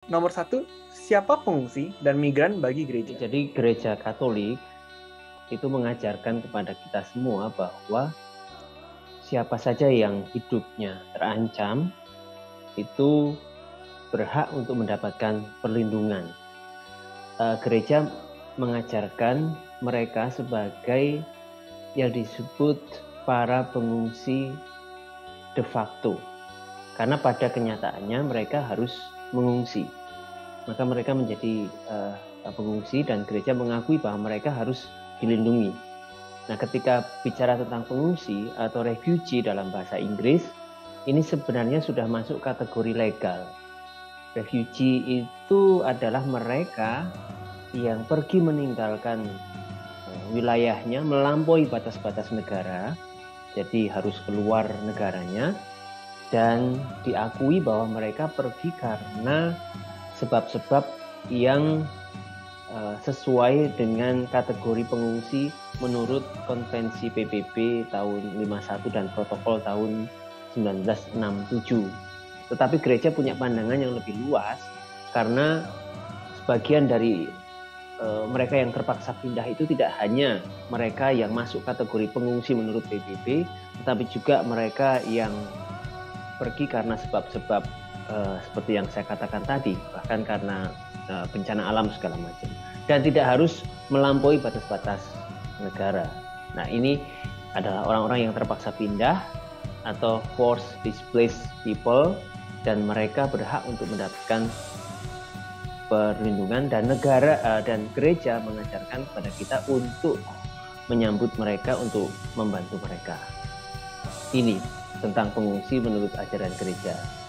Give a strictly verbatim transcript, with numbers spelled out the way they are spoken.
nomor satu, siapa pengungsi dan migran bagi gereja? Jadi gereja Katolik itu mengajarkan kepada kita semua bahwa siapa saja yang hidupnya terancam itu berhak untuk mendapatkan perlindungan. Uh, gereja mengajarkan mereka sebagai yang disebut para pengungsi de facto. Karena pada kenyataannya mereka harus mengungsi. Maka mereka menjadi uh, pengungsi dan gereja mengakui bahwa mereka harus dilindungi. Nah, ketika bicara tentang pengungsi atau refugee dalam bahasa Inggris, ini sebenarnya sudah masuk kategori legal. Refugee itu adalah mereka yang pergi meninggalkan uh, wilayahnya, melampaui batas-batas negara, jadi harus keluar negaranya, dan diakui bahwa mereka pergi karena sebab-sebab yang uh, sesuai dengan kategori pengungsi menurut Konvensi P B B tahun lima puluh satu dan Protokol tahun seribu sembilan ratus enam puluh tujuh. Tetapi gereja punya pandangan yang lebih luas karena sebagian dari uh, mereka yang terpaksa pindah itu tidak hanya mereka yang masuk kategori pengungsi menurut P B B, tetapi juga mereka yang pergi karena sebab-sebab uh, seperti yang saya katakan tadi, bahkan karena uh, bencana alam segala macam, dan tidak harus melampaui batas-batas negara. Nah, ini adalah orang-orang yang terpaksa pindah atau forced displaced people, dan mereka berhak untuk mendapatkan perlindungan, dan negara uh, dan gereja mengajarkan kepada kita untuk menyambut mereka, untuk membantu mereka. Ini tentang pengungsi menurut ajaran gereja.